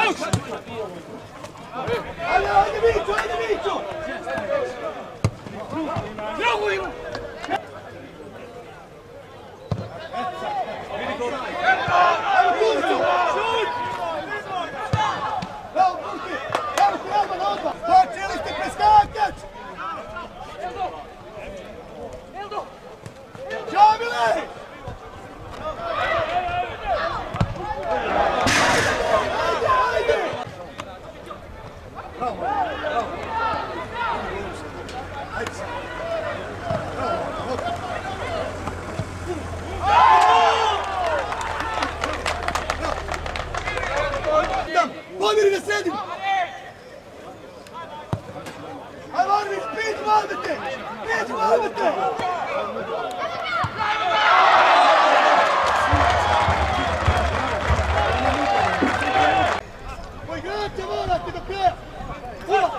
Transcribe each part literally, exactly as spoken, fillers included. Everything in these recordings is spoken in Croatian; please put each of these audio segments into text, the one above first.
Ajde, ajde Mićo, ajde Mićo! Drugu ima! Počeli ste preskakat! Džamile! Ajde, ajde! Bravo, bravo! Ajde se! Bravo, bravo! Pomiri na sredinu! Ajde, Arvić, pit vladate! Pit vladate! Poigrate, morate do kraja! Ura!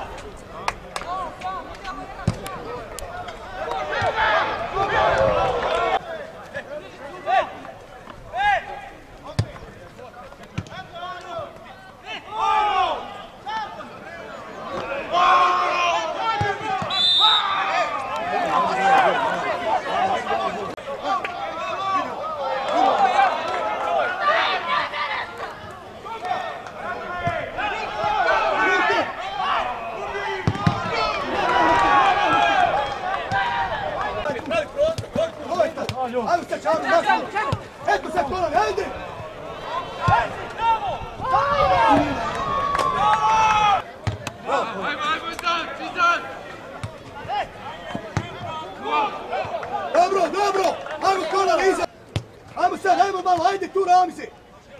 Ajde se čavi, nastavno! Eto se kolane, ajde! Dobro, dobro! Ajmo kolane iza! Ajmo sad, ajmo malo, ajde tu rami se!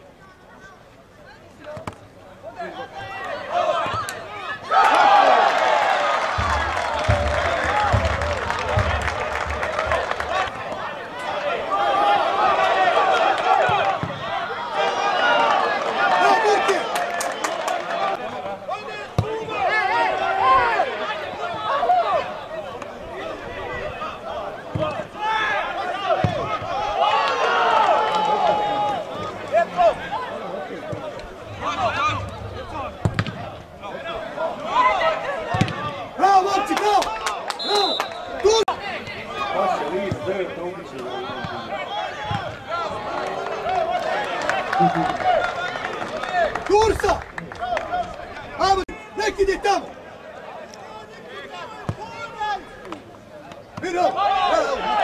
Bravo, momci, bravo! Bravo! Tu! Tursa! Ajmo, neki ide tamo! Bravo! Bravo!